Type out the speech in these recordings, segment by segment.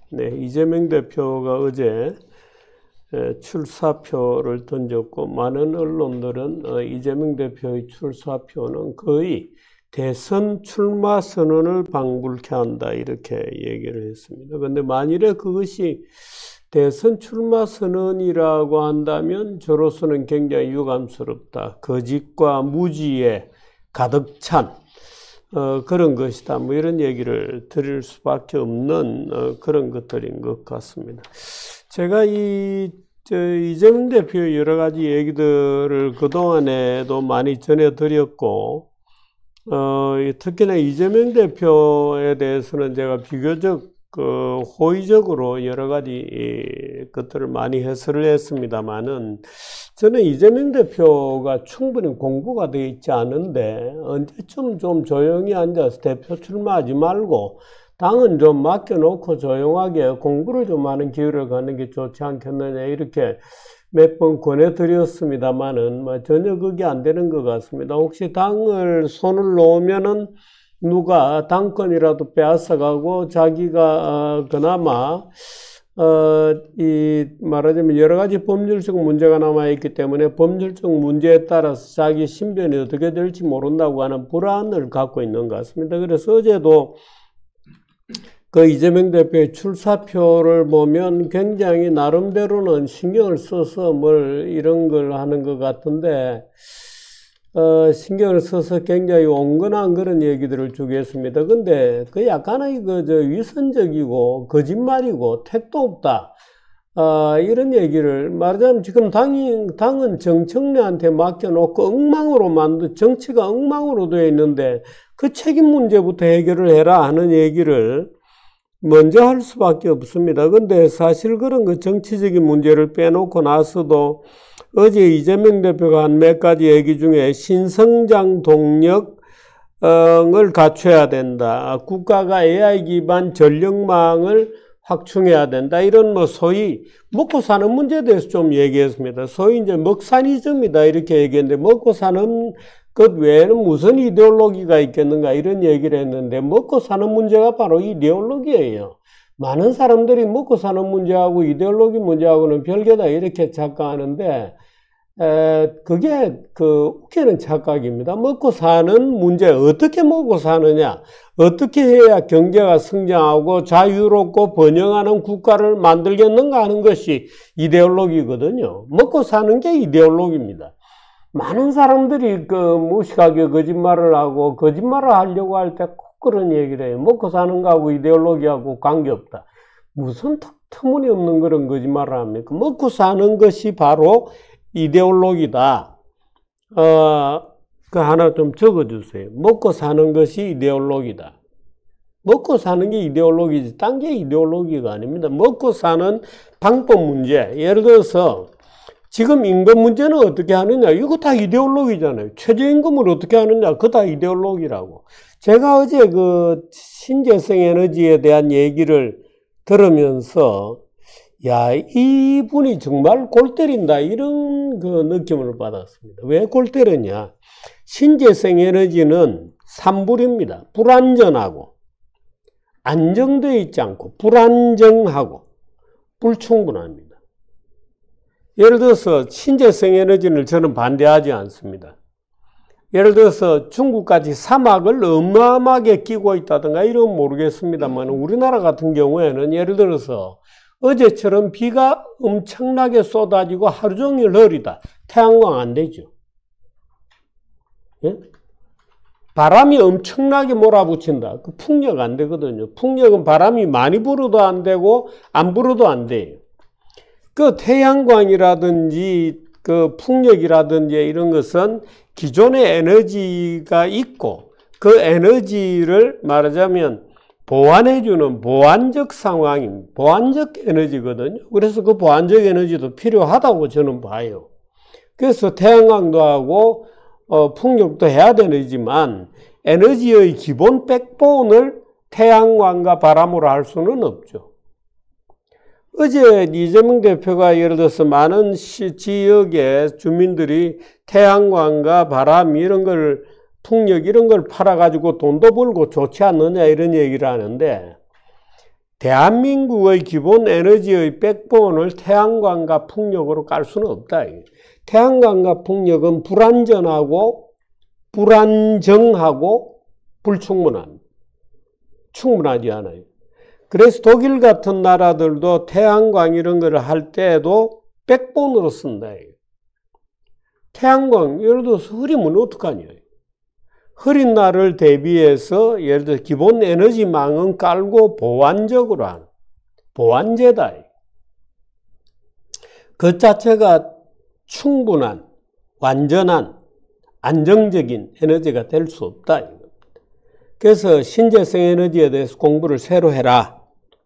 네, 이재명 대표가 어제 출사표를 던졌고 많은 언론들은 이재명 대표의 출사표는 거의 대선 출마 선언을 방불케 한다 이렇게 얘기를 했습니다. 그런데 만일에 그것이 대선 출마 선언이라고 한다면 저로서는 굉장히 유감스럽다. 거짓과 무지에 가득 찬 그런 것이다. 뭐 이런 얘기를 드릴 수밖에 없는 그런 것들인 것 같습니다. 제가 이재명 대표의 여러 가지 얘기들을 그동안에도 많이 전해드렸고, 특히나 이재명 대표에 대해서는 제가 비교적 호의적으로 여러 가지 것들을 많이 해설을 했습니다만은, 저는 이재명 대표가 충분히 공부가 되어 있지 않은데 언제쯤 좀 조용히 앉아서 대표 출마하지 말고 당은 좀 맡겨놓고 조용하게 공부를 좀 하는 기회를 갖는 게 좋지 않겠느냐 이렇게 몇 번 권해드렸습니다만은 전혀 그게 안 되는 것 같습니다. 혹시 당을 손을 놓으면은 누가 당권이라도 빼앗아가고 자기가 그나마 말하자면 여러 가지 법률적 문제가 남아있기 때문에 법률적 문제에 따라서 자기 신변이 어떻게 될지 모른다고 하는 불안을 갖고 있는 것 같습니다. 그래서 어제도 그 이재명 대표의 출사표를 보면 굉장히 나름대로는 신경을 써서 뭘 이런 걸 하는 것 같은데, 신경을 써서 굉장히 온건한 그런 얘기들을 주겠습니다. 근데 그 약간의 위선적이고 거짓말이고 택도 없다. 이런 얘기를 말하자면 지금 당은 정청래한테 맡겨놓고 정치가 엉망으로 되어 있는데 그 책임 문제부터 해결을 해라 하는 얘기를 먼저 할 수밖에 없습니다. 근데 사실 그런 그 정치적인 문제를 빼놓고 나서도 어제 이재명 대표가 한 몇 가지 얘기 중에 신성장 동력을 갖춰야 된다. 국가가 AI 기반 전력망을 확충해야 된다. 이런 소위 먹고 사는 문제에 대해서 좀 얘기했습니다. 소위 이제 먹사니즘이다 이렇게 얘기했는데 먹고 사는 것 외에는 무슨 이데올로기가 있겠는가 이런 얘기를 했는데 먹고 사는 문제가 바로 이데올로기예요. 많은 사람들이 먹고 사는 문제하고 이데올로기 문제하고는 별개다 이렇게 착각하는데 그게 웃기는 착각입니다. 먹고 사는 문제, 어떻게 먹고 사느냐, 어떻게 해야 경제가 성장하고 자유롭고 번영하는 국가를 만들겠는가 하는 것이 이데올로기거든요. 먹고 사는 게 이데올로기입니다. 많은 사람들이 무식하게 거짓말을 하려고 할 때 꼭 그런 얘기를 해요. 먹고 사는 거하고 이데올로기하고 관계없다. 무슨 터무니없는 그런 거짓말을 합니까? 먹고 사는 것이 바로 이데올로기다. 하나 좀 적어주세요. 먹고 사는 것이 이데올로기다. 먹고 사는 게 이데올로기지, 딴 게 이데올로기가 아닙니다. 먹고 사는 방법 문제. 예를 들어서, 지금 임금 문제는 어떻게 하느냐? 이거 다 이데올로기잖아요. 최저임금을 어떻게 하느냐? 그거 다 이데올로기라고. 제가 어제 신재생 에너지에 대한 얘기를 들으면서, 야, 이분이 정말 골 때린다. 이런 느낌을 받았습니다. 왜 골 때렸냐? 신재생 에너지는 3불입니다. 불안전하고, 안정되어 있지 않고, 불안정하고, 불충분합니다. 예를 들어서 신재생 에너지를 저는 반대하지 않습니다. 예를 들어서 중국까지 사막을 어마어마하게 끼고 있다든가 이런 모르겠습니다만 우리나라 같은 경우에는 예를 들어서 어제처럼 비가 엄청나게 쏟아지고 하루 종일 흐리다. 태양광 안 되죠. 예? 바람이 엄청나게 몰아붙인다. 그 풍력 안 되거든요. 풍력은 바람이 많이 불어도 안 되고 안 불어도 안 돼요. 그 태양광이라든지 그 풍력이라든지 이런 것은 기존의 에너지가 있고 그 에너지를 말하자면 보완해주는 보완적 상황입니다. 보완적 에너지거든요. 그래서 그 보완적 에너지도 필요하다고 저는 봐요. 그래서 태양광도 하고 풍력도 해야 되지만 에너지의 기본 백본을 태양광과 바람으로 할 수는 없죠. 어제 이재명 대표가 예를 들어서 많은 지역의 주민들이 태양광과 바람 이런 걸 풍력 이런 걸 팔아가지고 돈도 벌고 좋지 않느냐 이런 얘기를 하는데 대한민국의 기본 에너지의 백본을 태양광과 풍력으로 깔 수는 없다. 태양광과 풍력은 불안전하고 불안정하고 충분하지 않아요. 그래서 독일 같은 나라들도 태양광 이런 거를 할 때에도 백본으로 쓴다. 태양광 예를 들어서 흐리면 어떡하냐. 흐린 날을 대비해서 예를 들어 기본 에너지망은 깔고 보완적으로 하는 보완제다. 그 자체가 충분한 완전한 안정적인 에너지가 될 수 없다. 그래서 신재생 에너지에 대해서 공부를 새로 해라.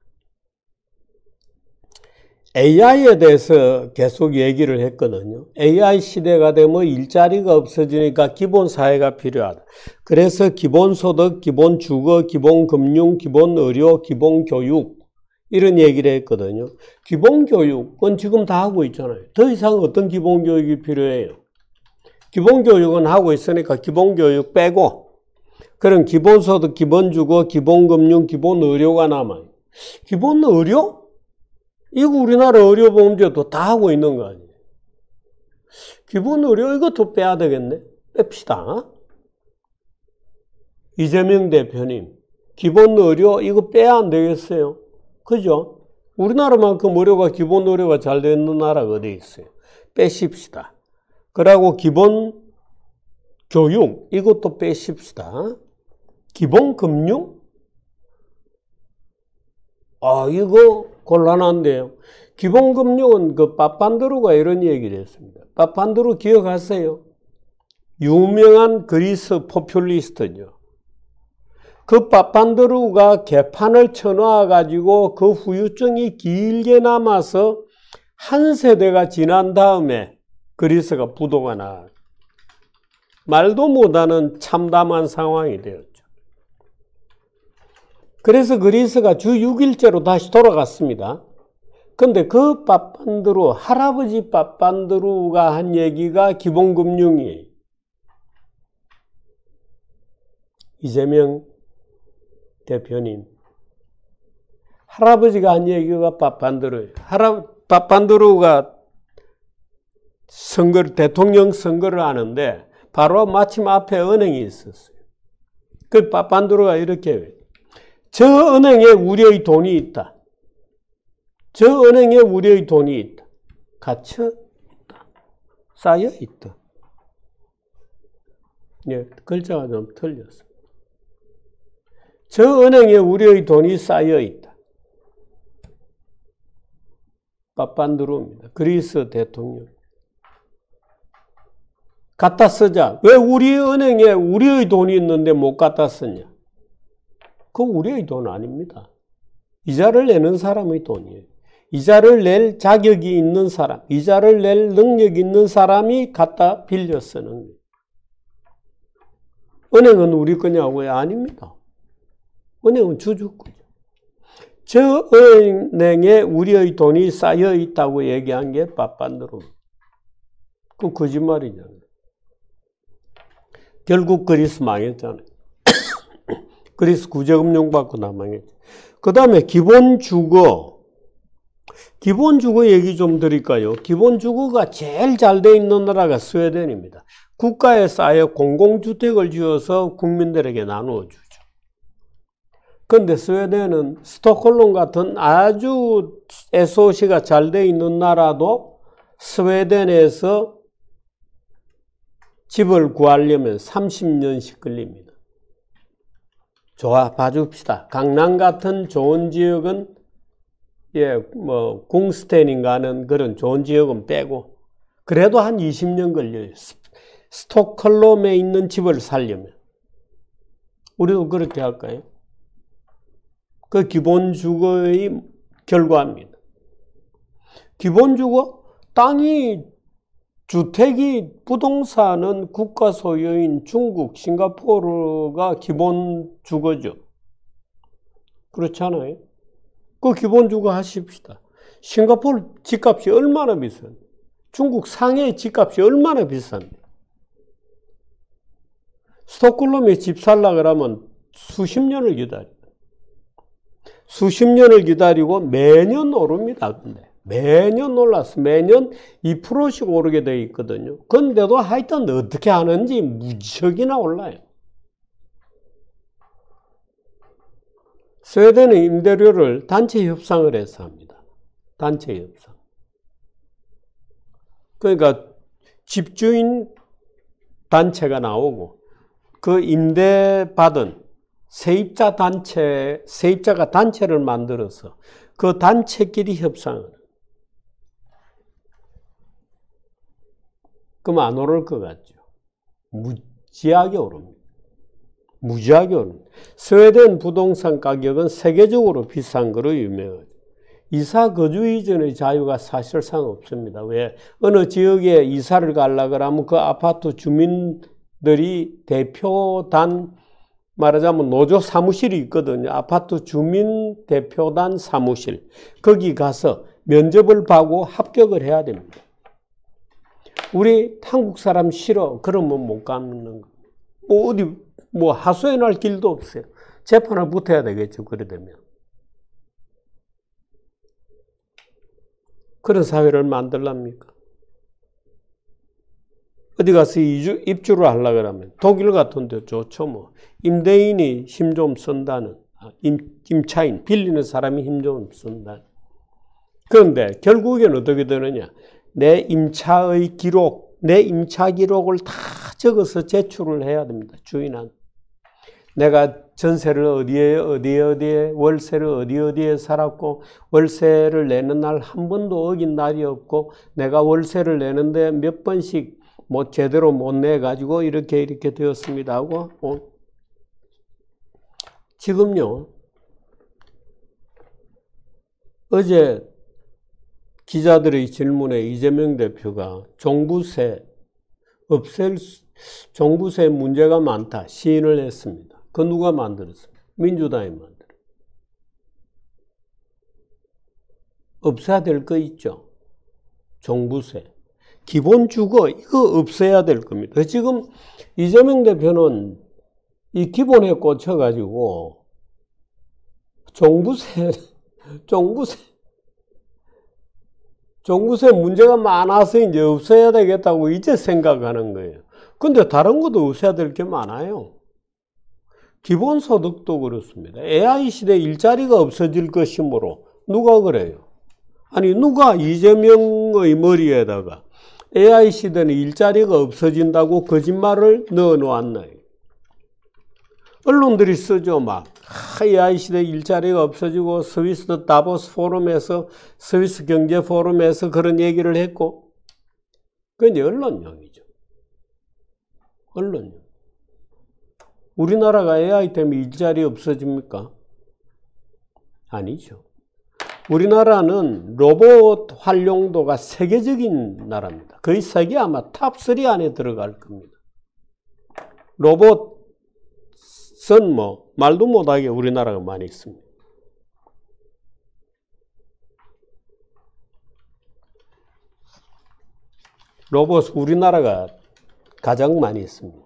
AI에 대해서 계속 얘기를 했거든요. AI 시대가 되면 일자리가 없어지니까 기본 사회가 필요하다. 그래서 기본소득, 기본주거, 기본금융, 기본의료, 기본교육 이런 얘기를 했거든요. 기본교육은 지금 다 하고 있잖아요. 더 이상 어떤 기본교육이 필요해요? 기본교육은 하고 있으니까 기본교육 빼고 그럼 기본소득, 기본주거, 기본금융, 기본의료가 남아요. 기본의료? 이거 우리나라 의료보험제도 다 하고 있는 거 아니에요? 기본의료 이것도 빼야 되겠네? 뺍시다. 이재명 대표님, 기본의료 이거 빼야 안 되겠어요? 그죠? 우리나라만큼 의료가 기본의료가 잘 되는 나라가 어디 있어요? 빼십시다. 그리고 기본교육 이것도 빼십시다. 기본금융? 이거 곤란한데요. 기본금융은 그 파판드루가 이런 얘기를 했습니다. 파판드루 기억하세요? 유명한 그리스 포퓰리스트죠. 그 파판드루가 개판을 쳐놓아가지고 그 후유증이 길게 남아서 한 세대가 지난 다음에 그리스가 부도가 나. 말도 못하는 참담한 상황이 되었죠. 그래서 그리스가 주 6일제로 다시 돌아갔습니다. 근데 그 파판드루, 할아버지 파판드루가 한 얘기가 기본금융이에요. 이재명 대표님, 할아버지가 한 얘기가 파판드루예요. 파판드루가 대통령 선거를 하는데 바로 마침 앞에 은행이 있었어요. 그 파판드루가 이렇게 해요. 저 은행에 우리의 돈이 있다. 저 은행에 우리의 돈이 있다. 갇혀 있다. 쌓여 있다. 예, 글자가 좀 틀렸어요. 저 은행에 우리의 돈이 쌓여 있다. 파판드루입니다. 그리스 대통령. 갖다 쓰자. 왜 우리 은행에 우리의 돈이 있는데 못 갖다 쓰냐? 그거 우리의 돈 아닙니다. 이자를 내는 사람의 돈이에요. 이자를 낼 자격이 있는 사람, 이자를 낼 능력이 있는 사람이 갖다 빌려 쓰는 거예요. 은행은 우리 거냐고요? 아닙니다. 은행은 주주 거죠. 저 은행에 우리의 돈이 쌓여 있다고 얘기한 게 파판드루. 그건 거짓말이잖아요. 결국 그리스 망했잖아요. 그리스 구제금융 받고 다 망했죠. 그 다음에 기본주거 얘기 좀 드릴까요? 기본주거가 제일 잘 돼 있는 나라가 스웨덴입니다. 국가에서 아예 공공주택을 지어서 국민들에게 나누어 주죠. 그런데 스웨덴은 스톡홀름 같은 아주 SOC가 잘 돼 있는 나라도 스웨덴에서 집을 구하려면 30년씩 걸립니다. 좋아, 봐줍시다. 강남 같은 좋은 지역은, 궁스텐인가 하는 그런 좋은 지역은 빼고, 그래도 한 20년 걸려요. 스톡홀름에 있는 집을 살려면. 우리도 그렇게 할까요? 그 기본주거의 결과입니다. 기본주거? 주택이, 부동산은 국가 소유인 중국, 싱가포르가 기본 주거죠. 그렇잖아요. 그 기본 주거 하십시다. 싱가포르 집값이 얼마나 비싼데? 중국 상해 집값이 얼마나 비싼데? 스톡홀름에 집 살라 그러면 수십 년을 기다려. 수십 년을 기다리고 매년 오릅니다. 근데 매년 올랐어. 매년 2%씩 오르게 돼 있거든요. 근데도 하여튼 어떻게 하는지 무척이나 올라요. 스웨덴은 임대료를 단체 협상을 해서 합니다. 단체 협상. 그러니까 집주인 단체가 나오고 그 임대받은 세입자가 단체를 만들어서 그 단체끼리 협상을. 그럼 안 오를 것 같죠. 무지하게 오릅니다. 무지하게 오릅니다. 스웨덴 부동산 가격은 세계적으로 비싼 거로 유명하죠. 이사 거주 이전의 자유가 사실상 없습니다. 왜? 어느 지역에 이사를 가려고 하면 그 아파트 주민들이 대표단, 말하자면 노조 사무실이 있거든요. 아파트 주민 대표단 사무실. 거기 가서 면접을 보고 합격을 해야 됩니다. 우리 한국 사람 싫어. 그러면 못 가는 거. 어디 하소연 할 길도 없어요. 재판을 붙어야 되겠죠. 그래 되면. 그런 사회를 만들랍니까? 어디 가서 입주를 하려고 하면 독일 같은 데 좋죠. 뭐 임대인이 힘 좀 쓴다는, 임차인, 빌리는 사람이 힘 좀 쓴다는. 그런데 결국엔 어떻게 되느냐? 내 임차의 기록, 내 임차 기록을 다 적어서 제출을 해야 됩니다. 주인한테. 내가 전세를 어디에, 월세를 어디에 살았고, 월세를 내는 날 한 번도 어긴 날이 없고, 내가 월세를 내는데 몇 번씩 제대로 못 내가지고 이렇게 되었습니다 하고, 지금요, 어제 기자들의 질문에 이재명 대표가 종부세 문제가 많다 시인을 했습니다. 그 누가 만들었습니까? 민주당이 만들었어요. 없애야 될 거 있죠. 종부세. 기본 주거 이거 없애야 될 겁니다. 지금 이재명 대표는 이 기본에 꽂혀가지고 종부세 문제가 많아서 이제 없애야 되겠다고 이제 생각하는 거예요. 근데 다른 것도 없애야 될 게 많아요. 기본소득도 그렇습니다. AI 시대 일자리가 없어질 것이므로 누가 그래요? 아니 누가 이재명의 머리에다가 AI 시대는 일자리가 없어진다고 거짓말을 넣어 놓았나요? 언론들이 쓰죠. 막 AI 시대 일자리가 없어지고 스위스 다보스 포럼에서 스위스 경제 포럼에서 그런 얘기를 했고 그건 이제 언론용이죠. 언론용. 우리나라가 AI 때문에 일자리 없어집니까? 아니죠. 우리나라는 로봇 활용도가 세계적인 나라입니다. 거의 세계 아마 탑3 안에 들어갈 겁니다. 로봇은 말도 못하게 우리나라가 많이 있습니다. 로봇 우리나라가 가장 많이 있습니다.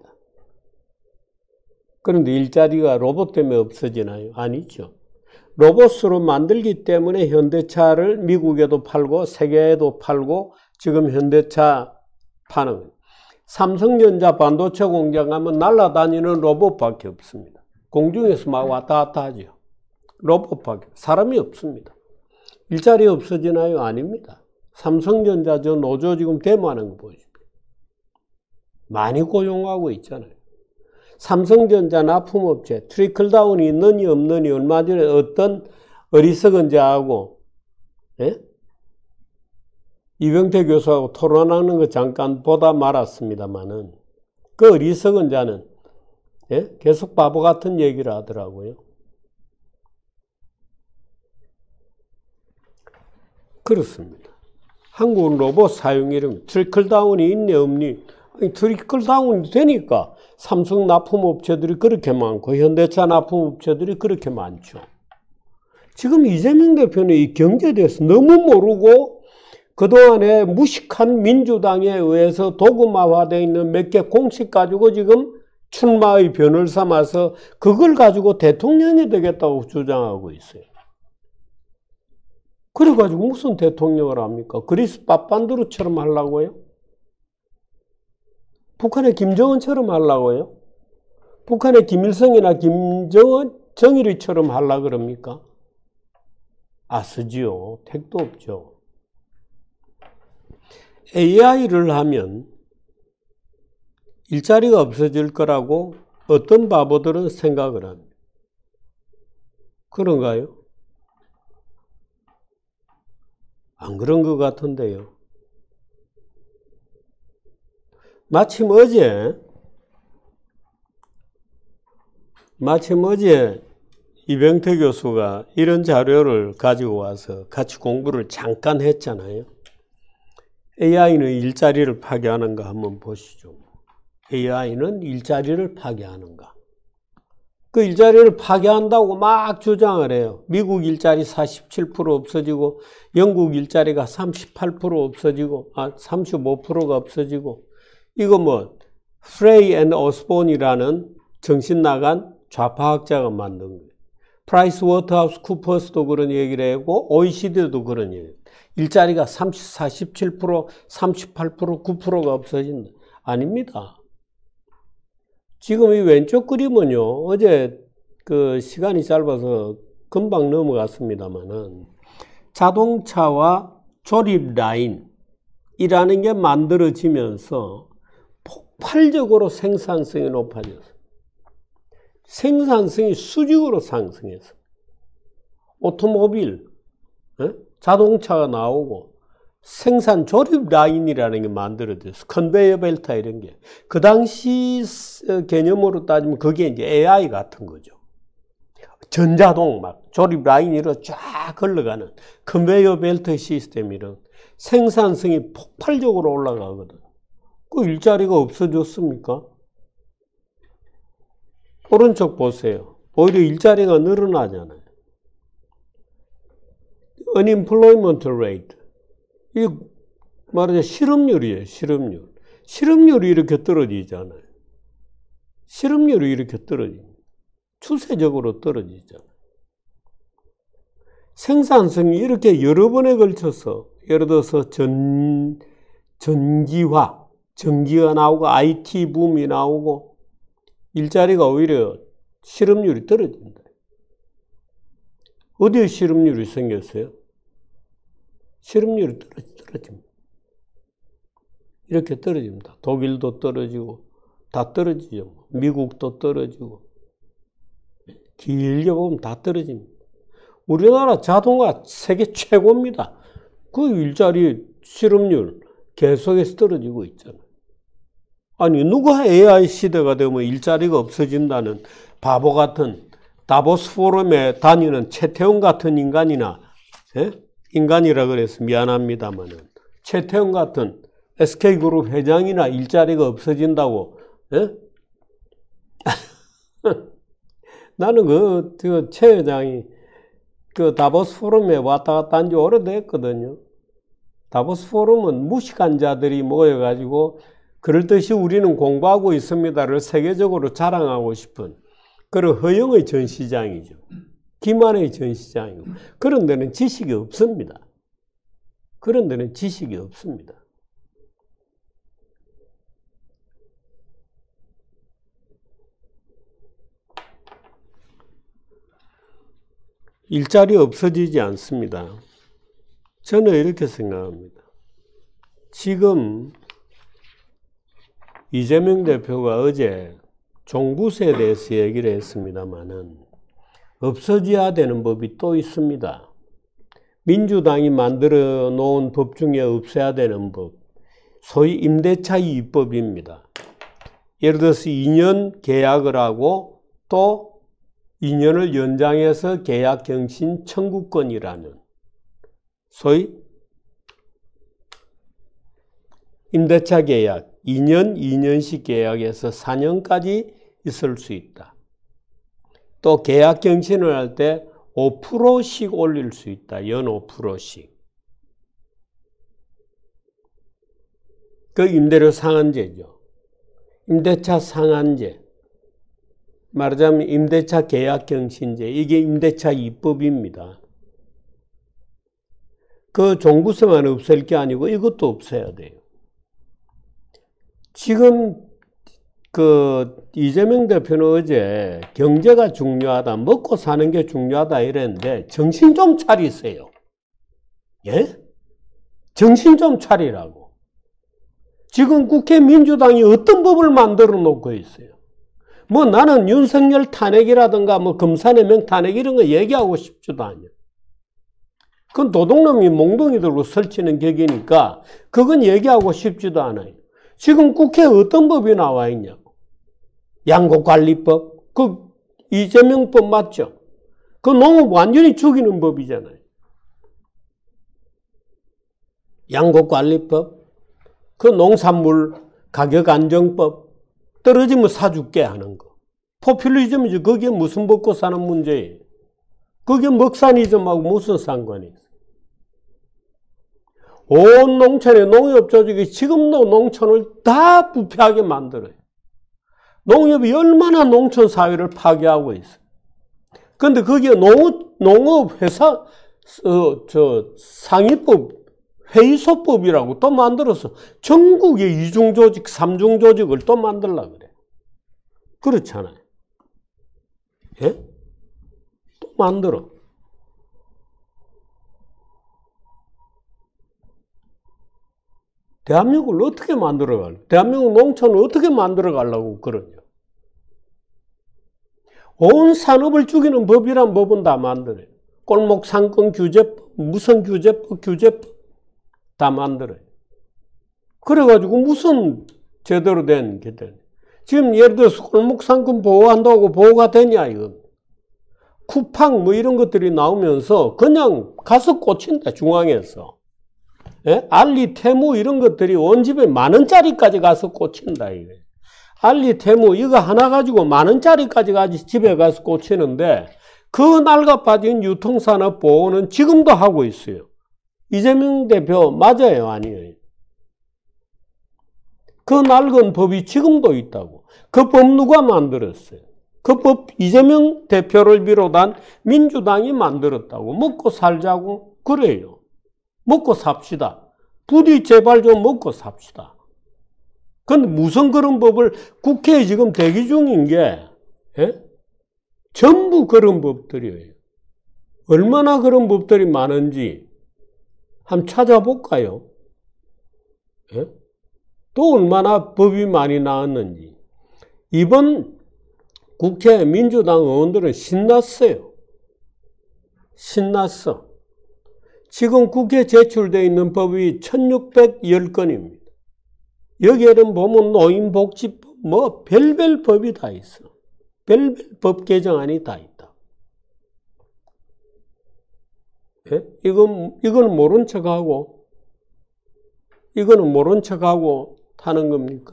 그런데 일자리가 로봇 때문에 없어지나요? 아니죠. 로봇으로 만들기 때문에 현대차를 미국에도 팔고 세계에도 팔고 지금 현대차 파는 삼성전자 반도체 공장 가면 날아다니는 로봇밖에 없습니다. 공중에서 막 왔다 갔다 하죠. 로봇밖에. 사람이 없습니다. 일자리 없어지나요? 아닙니다. 삼성전자 저 노조 지금 데모하는 거 보십시오. 많이 고용하고 있잖아요. 삼성전자 납품업체 트리클다운이 있느니 없느니 얼마 전에 어떤 어리석은 자하고 이병태 교수하고 토론하는 거 잠깐 보다 말았습니다만은 그 어리석은 자는 계속 바보 같은 얘기를 하더라고요. 그렇습니다. 한국은 로봇 사용이름 트리클다운이 있니 없니? 아니, 트리클다운이 되니까 삼성 납품업체들이 그렇게 많고 현대차 납품업체들이 그렇게 많죠. 지금 이재명 대표는 이 경제에 대해서 너무 모르고 그동안에 무식한 민주당에 의해서 도구마화되어 있는 몇 개 공식 가지고 지금 출마의 변을 삼아서 그걸 가지고 대통령이 되겠다고 주장하고 있어요. 그래가지고 무슨 대통령을 합니까? 그리스 빠빤드루처럼 하려고요? 북한의 김정은처럼 하려고요? 북한의 김일성이나 김정은, 정일이처럼 하려고 그럽니까? 아스지요. 택도 없죠. AI를 하면 일자리가 없어질 거라고 어떤 바보들은 생각을 합니다. 그런가요? 안 그런 것 같은데요. 마침 어제 이병태 교수가 이런 자료를 가지고 와서 같이 공부를 잠깐 했잖아요. AI는 일자리를 파괴하는가 한번 보시죠. AI는 일자리를 파괴하는가. 그 일자리를 파괴한다고 막 주장을 해요. 미국 일자리 47% 없어지고 영국 일자리가 38% 없어지고 35%가 없어지고 이거 뭐 프레이 앤 오스본이라는 정신 나간 좌파학자가 만든 거예요. 프라이스 워터하우스 쿠퍼스도 그런 얘기를 하고 OECD도 그런 얘기예요. 일자리가 47%, 38%, 9%가 없어진다. 아닙니다. 지금 이 왼쪽 그림은요, 어제 그 시간이 짧아서 금방 넘어갔습니다만은 자동차와 조립 라인이라는 게 만들어지면서 폭발적으로 생산성이 높아졌어요. 생산성이 수직으로 상승해서 오토모빌, 자동차가 나오고 생산 조립 라인이라는 게 만들어졌어요. 컨베이어 벨트 이런 게. 그 당시 개념으로 따지면 그게 이제 AI 같은 거죠. 전자동 막 조립 라인으로 쫙 걸러가는 컨베이어 벨트 시스템 이런 생산성이 폭발적으로 올라가거든. 그 일자리가 없어졌습니까? 오른쪽 보세요. 오히려 일자리가 늘어나잖아요. unemployment rate. 이 말하자면 실업률이에요. 실업률. 실업률이 이렇게 떨어지잖아요. 실업률이 이렇게 떨어집니다. 추세적으로 떨어지잖아요. 생산성이 이렇게 여러 번에 걸쳐서 예를 들어서 전기가 나오고 IT 붐이 나오고 일자리가 오히려 실업률이 떨어진다. 어디에 실업률이 생겼어요? 실업률이 떨어집니다. 이렇게 떨어집니다. 독일도 떨어지고 다 떨어지죠. 미국도 떨어지고 길게 보면 다 떨어집니다. 우리나라 자동화 세계 최고입니다. 그 일자리 실업률 계속해서 떨어지고 있잖아요. 아니 누가 AI 시대가 되면 일자리가 없어진다는 바보 같은 다보스 포럼에 다니는 최태원 같은 인간이나 인간이라 그래서 미안합니다만은 최태원 같은 SK그룹 회장이나 일자리가 없어진다고 나는 그 최 회장이 그 다보스 포럼에 왔다 갔다 한 지 오래됐거든요. 다보스 포럼은 무식한 자들이 모여가지고 그럴듯이 우리는 공부하고 있습니다를 세계적으로 자랑하고 싶은 그런 허영의 전시장이죠. 기만의 전시장이고 그런 데는 지식이 없습니다. 그런 데는 지식이 없습니다. 일자리 없어지지 않습니다. 저는 이렇게 생각합니다. 지금 이재명 대표가 어제 종부세에 대해서 얘기를 했습니다만은 없어져야 되는 법이 또 있습니다. 민주당이 만들어 놓은 법 중에 없애야 되는 법, 소위 임대차 이익법입니다. 예를 들어서 2년 계약을 하고 또 2년을 연장해서 계약갱신 청구권이라는 소위 임대차 계약 2년씩 계약해서 4년까지 있을 수 있다. 또 계약갱신을 할 때 5%씩 올릴 수 있다. 연 5%씩. 그 임대료 상한제죠. 임대차 상한제. 말하자면 임대차 계약갱신제. 이게 임대차 입법입니다. 그 종부세만 없앨 게 아니고 이것도 없애야 돼요. 지금 이재명 대표는 어제 경제가 중요하다, 먹고 사는 게 중요하다 이랬는데 정신 좀 차리세요. 예? 정신 좀 차리라고. 지금 국회 민주당이 어떤 법을 만들어 놓고 있어요. 뭐 나는 윤석열 탄핵이라든가 뭐 검사내명 탄핵 이런 거 얘기하고 싶지도 않아요. 그건 도둑놈이 몽둥이 들고 설치는 격이니까 그건 얘기하고 싶지도 않아요. 지금 국회에 어떤 법이 나와 있냐고. 양곡관리법, 그 이재명법 맞죠? 그 농업 완전히 죽이는 법이잖아요. 양곡관리법, 그 농산물 가격 안정법, 떨어지면 사줄게 하는 거. 포퓰리즘이지. 그게 무슨 먹고 사는 문제예요. 그게 먹사니즘하고 무슨 상관이 있어요. 온 농촌의 농협 조직이 지금도 농촌을 다 부패하게 만들어요. 농협이 얼마나 농촌 사회를 파괴하고 있어요. 그런데 거기에 농업 회사 상위법 회의소법이라고 또 만들어서 전국의 2중 조직, 3중 조직을 또 만들려고 그래. 그렇잖아요. 예? 또 만들어. 대한민국을 어떻게 만들어가려고? 대한민국 농촌을 어떻게 만들어가려고 그러냐? 온 산업을 죽이는 법이란 법은 다 만들어요. 골목 상권 규제법, 무슨 규제법 다 만들어요. 그래가지고 무슨 제대로 된 게 되냐? 지금 예를 들어서 골목 상권 보호한다고 보호가 되냐 이거? 쿠팡 뭐 이런 것들이 나오면서 그냥 가서 꽂힌다 중앙에서. 예? 알리, 테무 이런 것들이 온 집에 10,000원짜리까지 가서 꽂힌다 이거. 알리, 테무 이거 하나 가지고 10,000원짜리까지 집에 가서 꽂히는데 그 낡아빠진 유통산업 보호는 지금도 하고 있어요. 이재명 대표 맞아요, 아니에요? 그 낡은 법이 지금도 있다고. 그 법 누가 만들었어요? 그 법 이재명 대표를 비롯한 민주당이 만들었다고. 먹고 살자고 그래요. 먹고 삽시다. 부디 제발 좀 먹고 삽시다. 근데 무슨 그런 법을 국회에 지금 대기 중인 게 예? 전부 그런 법들이에요. 얼마나 그런 법들이 많은지 한번 찾아볼까요? 예? 또 얼마나 법이 많이 나왔는지. 이번 국회 민주당 의원들은 신났어요. 신났어. 지금 국회에 제출되어 있는 법이 1610건입니다. 여기에는 보면 노인복지법, 뭐 별별 법이 다 있어. 별별 법 개정안이 다 있다. 예? 이건 모른 척하고, 이거는 모른 척하고 타는 겁니까?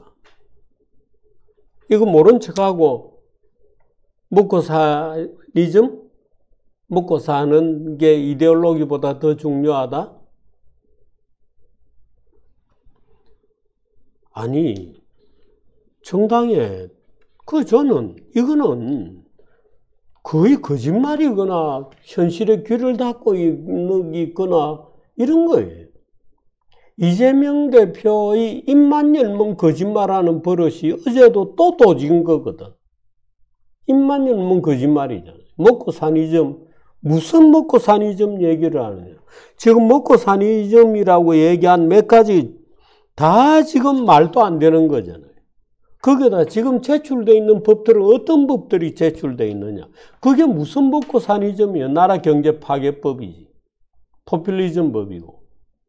이거 모른 척하고 먹고 사리즘? 먹고 사는 게 이데올로기보다 더 중요하다? 아니, 정당에, 저는, 이거는 거의 거짓말이거나, 현실에 귀를 닫고 있거나, 이런 거예요. 이재명 대표의 입만 열면 거짓말하는 버릇이 어제도 또 도진 거거든. 입만 열면 거짓말이잖아요. 먹고 사니즘, 무슨 먹고 사니즘 얘기를 하느냐. 지금 먹고 사니즘이라고 얘기한 몇 가지 다 지금 말도 안 되는 거잖아요. 거기다 지금 제출되어 있는 법들은 어떤 법들이 제출되어 있느냐. 그게 무슨 먹고 사니즘이에요. 나라 경제 파괴법이지. 포퓰리즘 법이고.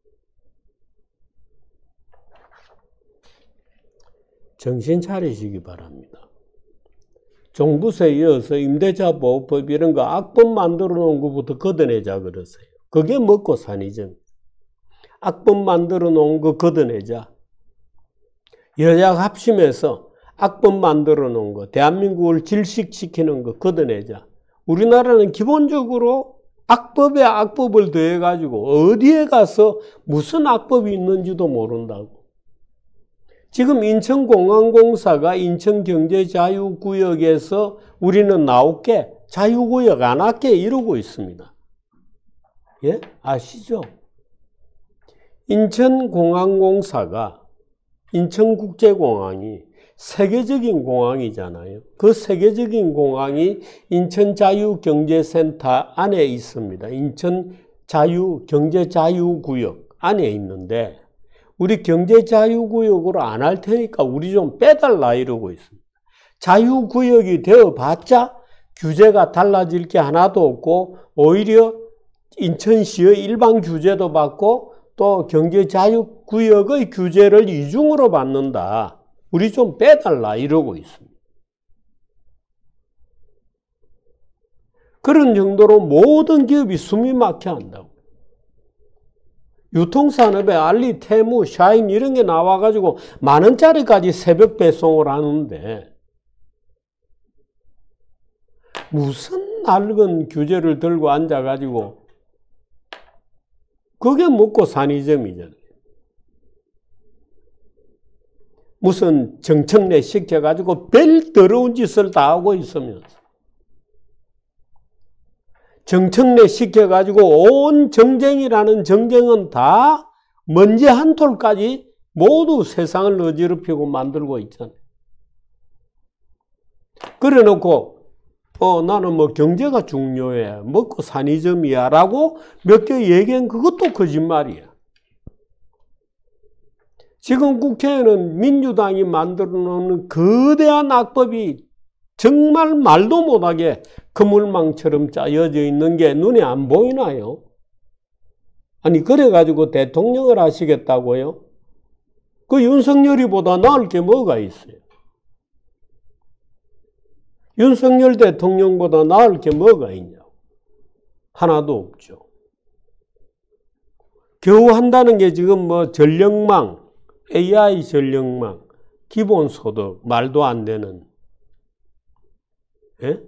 정신 차리시기 바랍니다. 종부세 이어서 임대차 보호법 이런 거 악법 만들어 놓은 것부터 걷어내자 그러세요. 그게 먹고 사니즘. 악법 만들어 놓은 거 걷어내자. 여야 합심해서 악법 만들어 놓은 거, 대한민국을 질식시키는 거 걷어내자. 우리나라는 기본적으로 악법에 악법을 더해가지고 어디에 가서 무슨 악법이 있는지도 모른다고. 지금 인천공항공사가 인천경제자유구역에서 우리는 나올게, 자유구역 안 할게 이러고 있습니다. 예? 아시죠? 인천공항공사가 인천국제공항이 세계적인 공항이잖아요. 그 세계적인 공항이 인천자유경제센터 안에 있습니다. 인천경제자유구역 안에 있는데 우리 경제자유구역으로 안 할 테니까 우리 좀 빼달라 이러고 있습니다. 자유구역이 되어봤자 규제가 달라질 게 하나도 없고 오히려 인천시의 일반 규제도 받고 또 경제자유구역의 규제를 이중으로 받는다. 우리 좀 빼달라 이러고 있습니다. 그런 정도로 모든 기업이 숨이 막혀 한다고. 유통산업에 알리, 테무, 샤인 이런 게 나와가지고 10,000원짜리까지 새벽 배송을 하는데 무슨 낡은 규제를 들고 앉아가지고 그게 먹고 사는 점이잖아요. 무슨 정청래 시켜가지고 별 더러운 짓을 다 하고 있으면서 정청래 시켜가지고 온 정쟁이라는 정쟁은 다 먼지 한 톨까지 모두 세상을 어지럽히고 만들고 있잖아요. 그래 놓고 나는 뭐 경제가 중요해 먹고 사는 점이야 라고 몇 개 얘기한 그것도 거짓말이야. 지금 국회에는 민주당이 만들어 놓은 거대한 악법이 정말 말도 못하게 그물망처럼 짜여져 있는 게 눈에 안 보이나요? 아니 그래가지고 대통령을 하시겠다고요? 그 윤석열이보다 나을 게 뭐가 있어요? 윤석열 대통령보다 나을 게 뭐가 있냐고. 하나도 없죠. 겨우 한다는 게 지금 뭐 전력망, AI 전력망, 기본소득, 말도 안 되는. 예?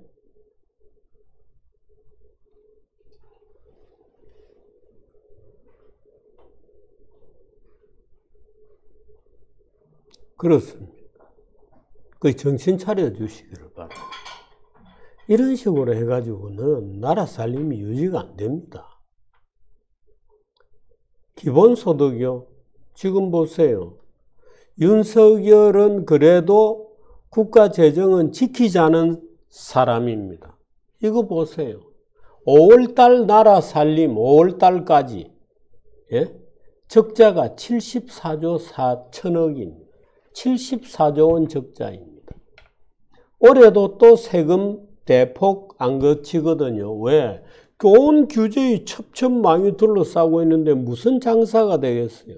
그렇습니다. 그 정신 차려 주시기를 바랍니다. 이런 식으로 해가지고는 나라 살림이 유지가 안 됩니다. 기본소득이요. 지금 보세요. 윤석열은 그래도 국가 재정은 지키자는 사람입니다. 이거 보세요. 5월달 나라 살림, 5월달까지 예? 적자가 74조 4천억입니다. 74조 원 적자입니다. 올해도 또 세금 대폭 안 거치거든요. 왜? 온 규제의 첩첩망이 둘러싸고 있는데 무슨 장사가 되겠어요?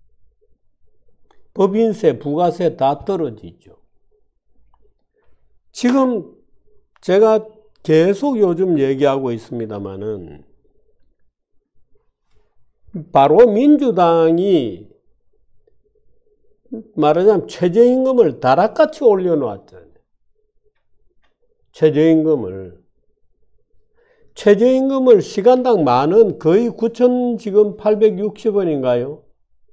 법인세, 부가세 다 떨어지죠. 지금 제가 계속 요즘 얘기하고 있습니다마는 바로 민주당이 말하자면 최저임금을 다락같이 올려놓았잖아요. 최저임금을 시간당 만원 거의 9,000 지금 860원인가요?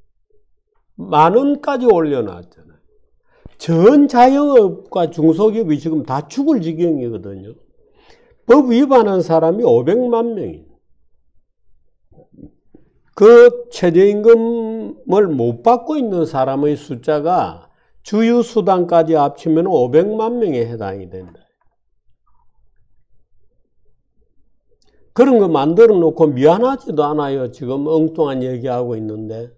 만원까지 올려놨잖아요. 전 자영업과 중소기업이 지금 다 죽을 지경이거든요. 법 위반한 사람이 500만 명이에요. 그 최저임금을 못 받고 있는 사람의 숫자가 주유수당까지 합치면 500만 명에 해당이 된다. 그런 거 만들어 놓고 미안하지도 않아요. 지금 엉뚱한 얘기하고 있는데.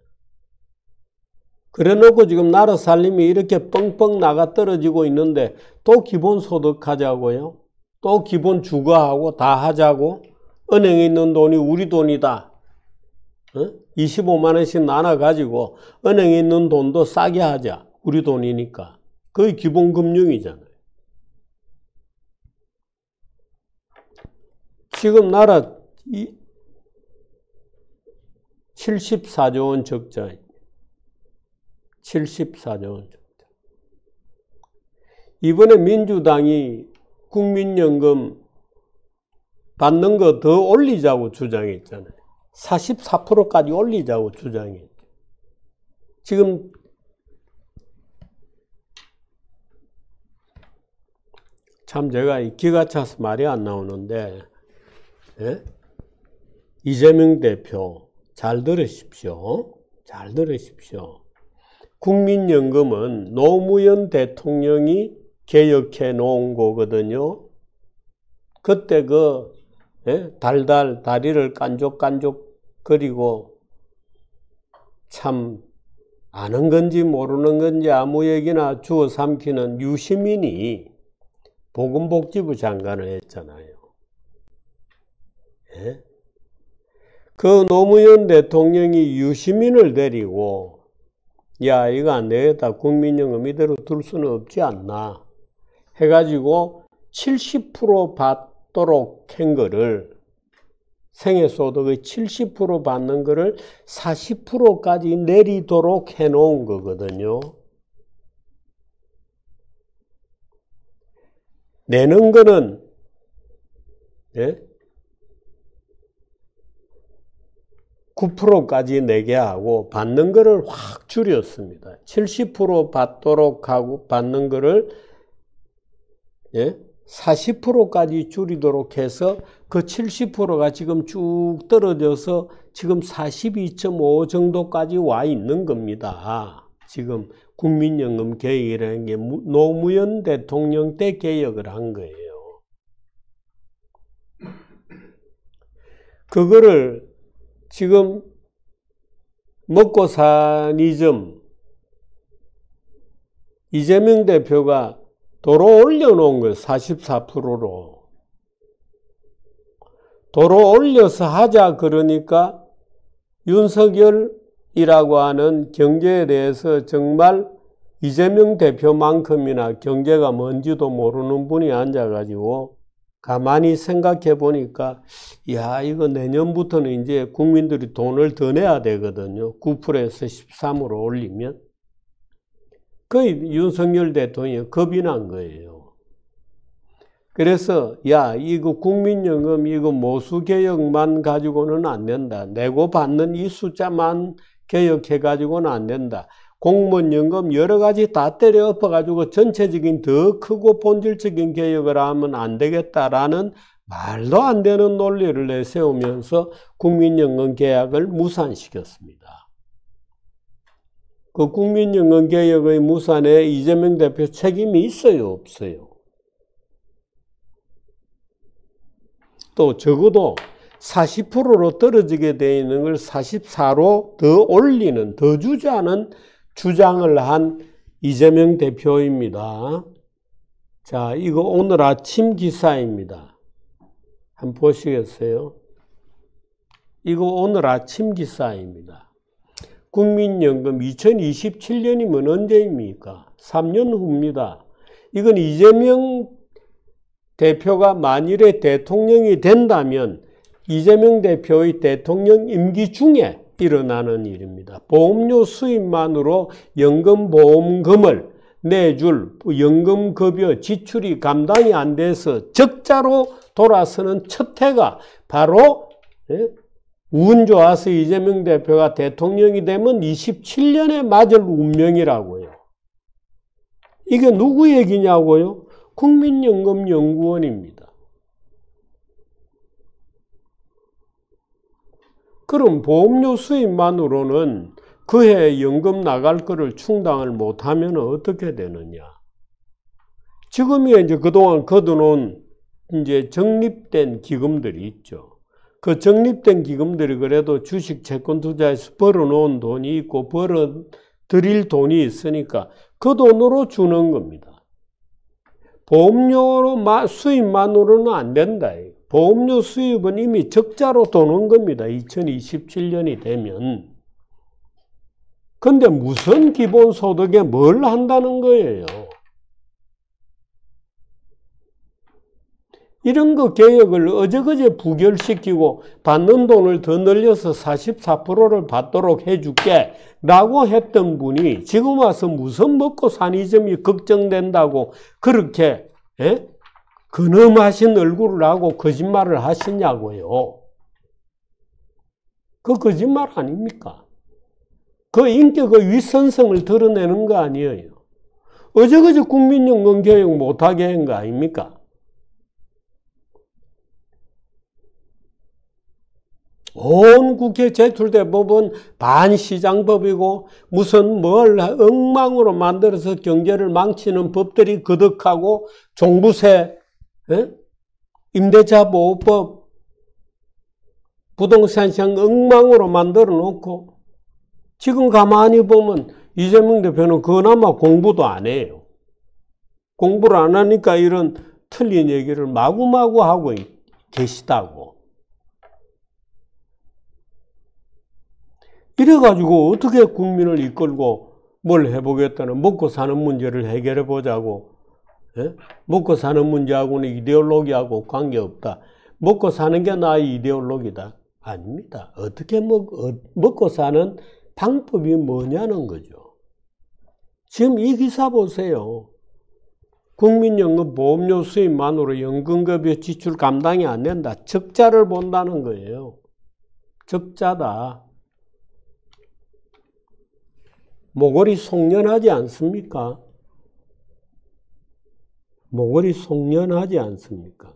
그래 놓고 지금 나라 살림이 이렇게 뻥뻥 나가 떨어지고 있는데 또 기본소득 하자고요? 또 기본 주거하고 다 하자고? 은행에 있는 돈이 우리 돈이다. 25만 원씩 나눠가지고 은행에 있는 돈도 싸게 하자. 우리 돈이니까. 그게 기본금융이잖아요. 지금 나라 74조 원 적자입니다. 74조 원 적자. 이번에 민주당이 국민연금 받는 거 더 올리자고 주장했잖아요. 44%까지 올리자고 주장했죠. 지금 참 제가 기가 차서 말이 안 나오는데 예? 이재명 대표 잘 들으십시오. 잘 들으십시오. 국민연금은 노무현 대통령이 개혁해 놓은 거거든요. 그때 달달 다리를 깐족깐족 거리고 참 아는 건지 모르는 건지 아무 얘기나 주워 삼키는 유시민이 보건복지부 장관을 했잖아요. 예? 그 노무현 대통령이 유시민을 데리고 야 이거 안 되겠다. 국민연금 이대로 둘 수는 없지 않나 해가지고 70% 받도록 한 거를 생애소득의 70% 받는 거를 40%까지 내리도록 해놓은 거거든요. 내는 거는 9%까지 내게 하고 받는 거를 확 줄였습니다. 70% 받도록 하고 받는 거를 40%까지 줄이도록 해서 그 70%가 지금 쭉 떨어져서 지금 42.5 정도까지 와 있는 겁니다. 지금 국민연금 개혁이라는 게 노무현 대통령 때 개혁을 한 거예요. 그거를 지금 먹고 사니즘 이재명 대표가 도로 올려놓은 거예요. 44%로. 도로 올려서 하자 그러니까 윤석열이라고 하는 경제에 대해서 정말 이재명 대표만큼이나 경제가 뭔지도 모르는 분이 앉아가지고 가만히 생각해 보니까 야 이거 내년부터는 이제 국민들이 돈을 더 내야 되거든요. 9%에서 13으로 올리면. 그 윤석열 대통령이 겁이 난 거예요. 그래서 야 이거 국민연금 이거 모수개혁만 가지고는 안 된다. 내고 받는 이 숫자만 개혁해 가지고는 안 된다. 공무원연금 여러 가지 다 때려 엎어 가지고 전체적인 더 크고 본질적인 개혁을 하면 안 되겠다라는 말도 안 되는 논리를 내세우면서 국민연금 개혁을 무산시켰습니다. 그 국민연금 개혁의 무산에 이재명 대표 책임이 있어요, 없어요? 또 적어도 40%로 떨어지게 되어 있는 걸 44로 더 올리는, 더 주자는 주장을 한 이재명 대표입니다. 자, 이거 오늘 아침 기사입니다. 한번 보시겠어요? 이거 오늘 아침 기사입니다. 국민연금 2027년이면 언제입니까? 3년 후입니다. 이건 이재명 대표가 만일에 대통령이 된다면 이재명 대표의 대통령 임기 중에 일어나는 일입니다. 보험료 수입만으로 연금보험금을 내줄 연금급여 지출이 감당이 안 돼서 적자로 돌아서는 첫 해가 바로 운 좋아서 이재명 대표가 대통령이 되면 27년에 맞을 운명이라고요. 이게 누구 얘기냐고요? 국민연금연구원입니다. 그럼 보험료 수입만으로는 그해 연금 나갈 거를 충당을 못하면 어떻게 되느냐? 지금이 이제 그동안 걷어놓은 이제 적립된 기금들이 있죠. 그 적립된 기금들이 그래도 주식 채권 투자에서 벌어놓은 돈이 있고 벌어들일 돈이 있으니까 그 돈으로 주는 겁니다. 보험료 수입만으로는 안 된다. 보험료 수입은 이미 적자로 도는 겁니다. 2027년이 되면. 근데 무슨 기본소득에 뭘 한다는 거예요? 이런 거 개혁을 어저그제 부결시키고 받는 돈을 더 늘려서 44%를 받도록 해줄게 라고 했던 분이 지금 와서 무슨 먹고 사니 점이 걱정된다고 그렇게 근엄하신 얼굴을 하고 거짓말을 하시냐고요. 그 거짓말 아닙니까? 그 인격의 위선성을 드러내는 거 아니에요. 어저그제 국민연금 개혁 못하게 한 거 아닙니까? 온 국회에 제출된 법은 반시장법이고 무슨 뭘 엉망으로 만들어서 경제를 망치는 법들이 거득하고 종부세, 임대차 보호법, 부동산 시장 엉망으로 만들어 놓고 지금 가만히 보면 이재명 대표는 그나마 공부도 안 해요. 공부를 안 하니까 이런 틀린 얘기를 마구마구 하고 계시다고. 이래가지고 어떻게 국민을 이끌고 뭘 해보겠다는, 먹고 사는 문제를 해결해 보자고. 먹고 사는 문제하고는 이데올로기하고 관계없다. 먹고 사는 게 나의 이데올로기다. 아닙니다. 어떻게 먹고 사는 방법이 뭐냐는 거죠. 지금 이 기사 보세요. 국민연금 보험료 수입만으로 연금급여 지출 감당이 안 된다. 적자를 본다는 거예요. 적자다. 모골이 송년하지 않습니까? 모골이 송년하지 않습니까?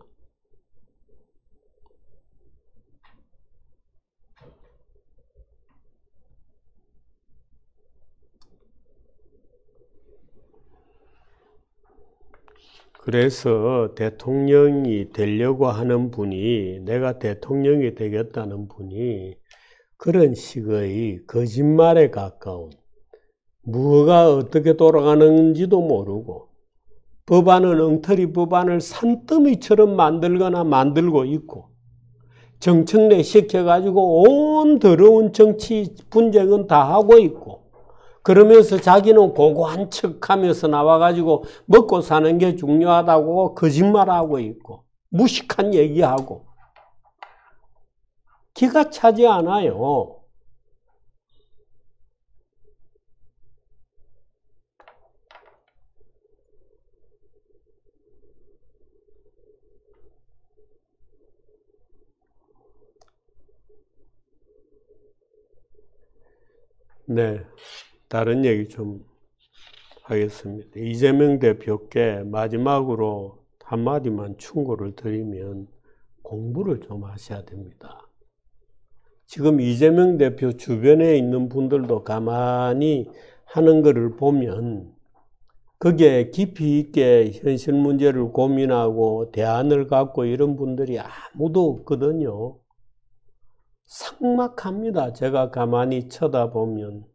그래서 대통령이 되려고 하는 분이, 내가 대통령이 되겠다는 분이 그런 식의 거짓말에 가까운, 뭐가 어떻게 돌아가는지도 모르고 법안은 엉터리 법안을 산더미처럼 만들거나 만들고 있고 정청래 시켜가지고 온 더러운 정치 분쟁은 다 하고 있고 그러면서 자기는 고고한 척하면서 나와가지고 먹고 사는 게 중요하다고 거짓말하고 있고 무식한 얘기하고 기가 차지 않아요. 네, 다른 얘기 좀 하겠습니다. 이재명 대표께 마지막으로 한마디만 충고를 드리면 공부를 좀 하셔야 됩니다. 지금 이재명 대표 주변에 있는 분들도 가만히 하는 것을 보면 거기에 깊이 있게 현실 문제를 고민하고 대안을 갖고 이런 분들이 아무도 없거든요. 삭막합니다. 제가 가만히 쳐다보면.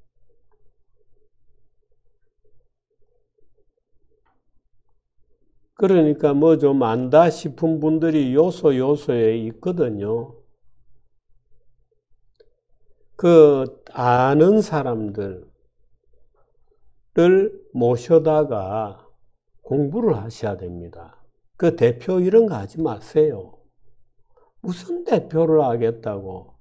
그러니까 뭐 좀 안다 싶은 분들이 요소에 있거든요. 그 아는 사람들을 모셔다가 공부를 하셔야 됩니다. 그 대표 이런 거 하지 마세요. 무슨 대표를 하겠다고.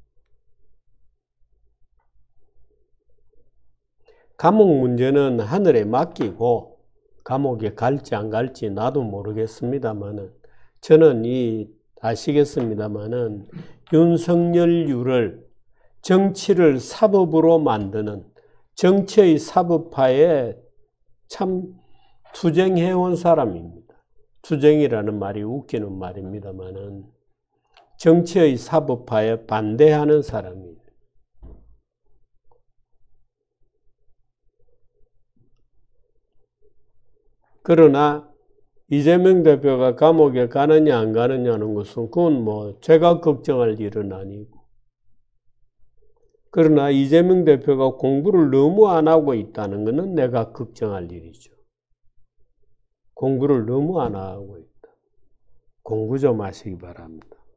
감옥 문제는 하늘에 맡기고 감옥에 갈지 안 갈지 나도 모르겠습니다만은 저는 아시겠습니다만은 윤석열류를 정치를 사법으로 만드는 정치의 사법파에 참 투쟁해온 사람입니다. 투쟁이라는 말이 웃기는 말입니다만은 정치의 사법파에 반대하는 사람이에요. 그러나 이재명 대표가 감옥에 가느냐 안 가느냐는 것은 그건 뭐 제가 걱정할 일은 아니고 그러나 이재명 대표가 공부를 너무 안 하고 있다는 것은 내가 걱정할 일이죠. 공부를 너무 안 하고 있다. 공부 좀 하시기 바랍니다.